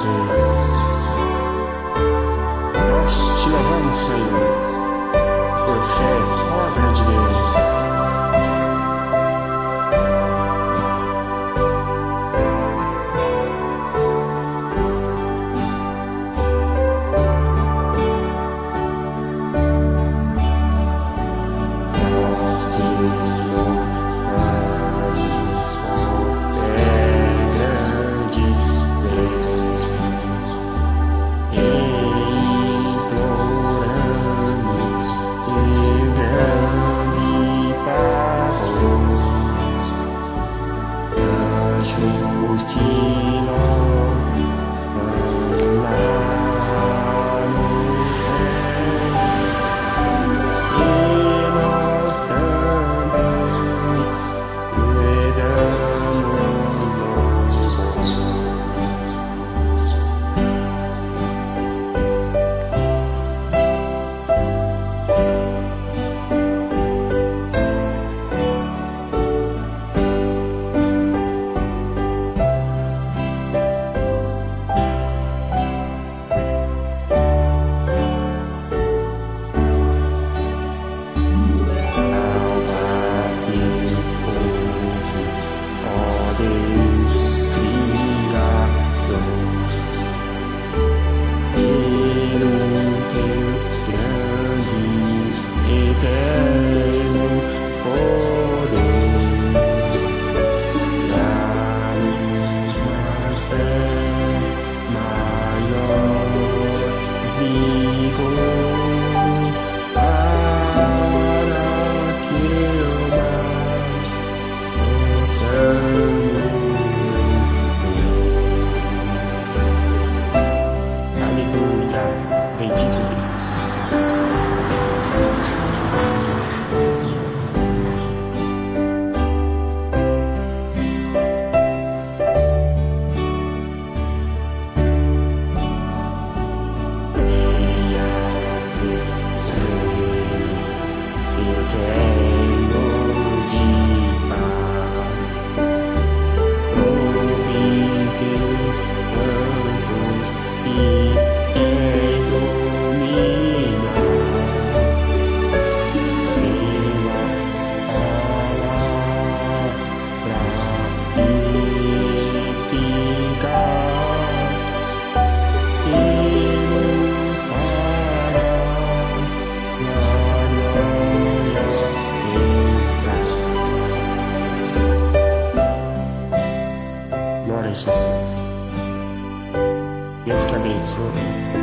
Deus, nós te louvamos, Senhor, por fé, ó grande Deus. Nós te louvamos por fé, grande Deus, imploramos teu grande favor. Ajuste-nos lá no céu, e nós também te damos louvor. Deus Criador, pelo teu grande eterno poder, dá-nos mais fé, maior vigor, para que possamos. Aleluia, bendito Deus. Venha teu reino eterno de paz, ouve teus santos fiéis dominar pela palavra eficaz, e nos fará na glória entrar. Glória a Jesus. Deus te abençoe.